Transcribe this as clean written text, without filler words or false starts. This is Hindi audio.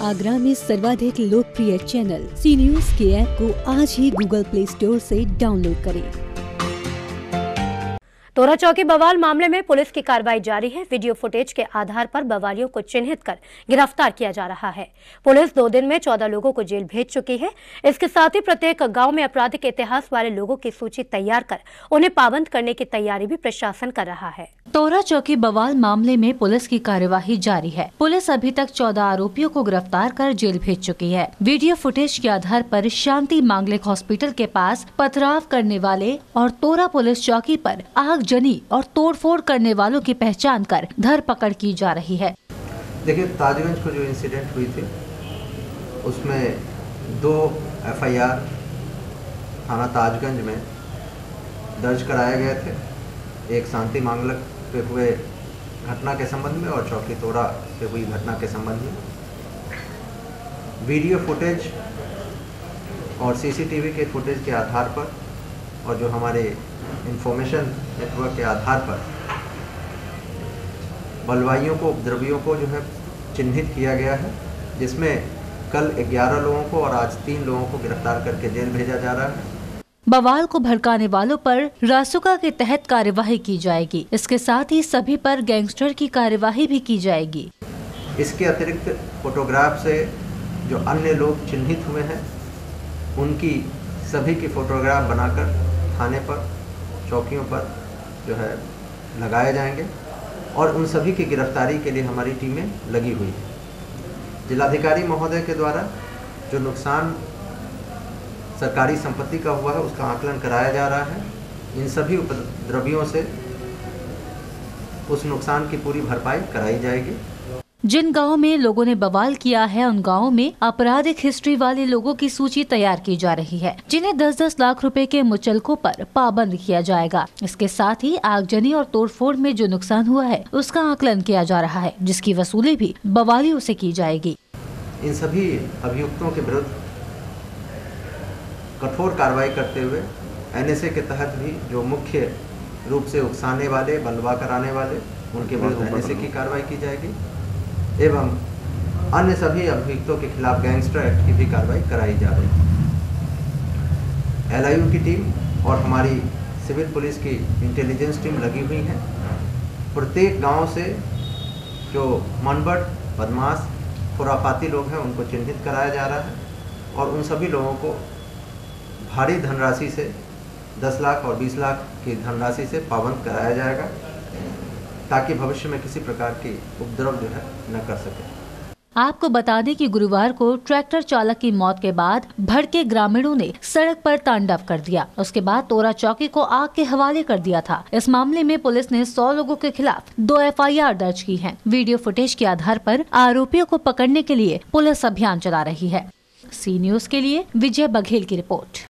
आगरा में सर्वाधिक लोकप्रिय चैनल सी न्यूज के ऐप को आज ही गूगल प्ले स्टोर से डाउनलोड करें। तोरा चौकी बवाल मामले में पुलिस की कार्रवाई जारी है। वीडियो फुटेज के आधार पर बवालियों को चिन्हित कर गिरफ्तार किया जा रहा है। पुलिस 2 दिन में 14 लोगों को जेल भेज चुकी है। इसके साथ ही प्रत्येक गांव में आपराधिक इतिहास वाले लोगों की सूची तैयार कर उन्हें पाबंद करने की तैयारी भी प्रशासन कर रहा है। तोरा चौकी बवाल मामले में पुलिस की कार्यवाही जारी है। पुलिस अभी तक 14 आरोपियों को गिरफ्तार कर जेल भेज चुकी है। वीडियो फुटेज के आधार पर शांति मांगलिक हॉस्पिटल के पास पथराव करने वाले और तोरा पुलिस चौकी पर आगजनी और तोड़फोड़ करने वालों की पहचान कर धरपकड़ की जा रही है। देखिए, ताजगंज को जो इंसिडेंट हुई थी उसमें 2 FIR थाना ताजगंज में दर्ज कराए गए थे। एक शांति मांगलिक पे हुए घटना के संबंध में और चौकी तोरा पे हुई घटना के संबंध में। वीडियो फुटेज और CCTV के फुटेज के आधार पर और जो हमारे इंफॉर्मेशन नेटवर्क के आधार पर बलवाइयों को, उपद्रवियों को जो है चिन्हित किया गया है, जिसमें कल 11 लोगों को और आज 3 लोगों को गिरफ्तार करके जेल भेजा जा रहा है। बवाल को भड़काने वालों पर रासुका के तहत कार्यवाही की जाएगी। इसके साथ ही सभी पर गैंगस्टर की कार्यवाही भी की जाएगी। इसके अतिरिक्त फोटोग्राफ से जो अन्य लोग चिन्हित हुए हैं उनकी सभी की फोटोग्राफ बनाकर थाने पर, चौकियों पर जो है लगाए जाएंगे और उन सभी की गिरफ्तारी के लिए हमारी टीमें लगी हुई है। जिलाधिकारी महोदय के द्वारा जो नुकसान सरकारी संपत्ति का हुआ है उसका आकलन कराया जा रहा है। इन सभी उपद्रवियों से उस नुकसान की पूरी भरपाई कराई जाएगी। जिन गांवों में लोगों ने बवाल किया है उन गांवों में आपराधिक हिस्ट्री वाले लोगों की सूची तैयार की जा रही है, जिन्हें 10-10 लाख रुपए के मुचलकों पर पाबंद किया जाएगा। इसके साथ ही आगजनी और तोड़फोड़ में जो नुकसान हुआ है उसका आकलन किया जा रहा है, जिसकी वसूली भी बवालियों से की जाएगी। इन सभी अभियुक्तों के विरुद्ध कठोर कार्रवाई करते हुए NSA के तहत भी जो मुख्य रूप से उकसाने वाले, बलवा कराने वाले, उनके विरुद्ध NSA की कार्रवाई की जाएगी एवं अन्य सभी अभियुक्तों के खिलाफ गैंगस्टर एक्ट की भी कार्रवाई कराई जा रही है। LIU की टीम और हमारी सिविल पुलिस की इंटेलिजेंस टीम लगी हुई है। प्रत्येक गांव से जो मनबट, बदमाश, खुराफाती लोग हैं उनको चिन्हित कराया जा रहा है और उन सभी लोगों को भारी धनराशि से 10 लाख और 20 लाख की धनराशि से पाबंद कराया जाएगा, ताकि भविष्य में किसी प्रकार की उपद्रव जो है न कर सके। आपको बता दें कि गुरुवार को ट्रैक्टर चालक की मौत के बाद भड़के ग्रामीणों ने सड़क पर तांडव कर दिया। उसके बाद तोरा चौकी को आग के हवाले कर दिया था। इस मामले में पुलिस ने 100 लोगों के खिलाफ 2 FIR दर्ज की हैं। वीडियो फुटेज के आधार पर आरोपियों को पकड़ने के लिए पुलिस अभियान चला रही है। सी न्यूज के लिए विजय बघेल की रिपोर्ट।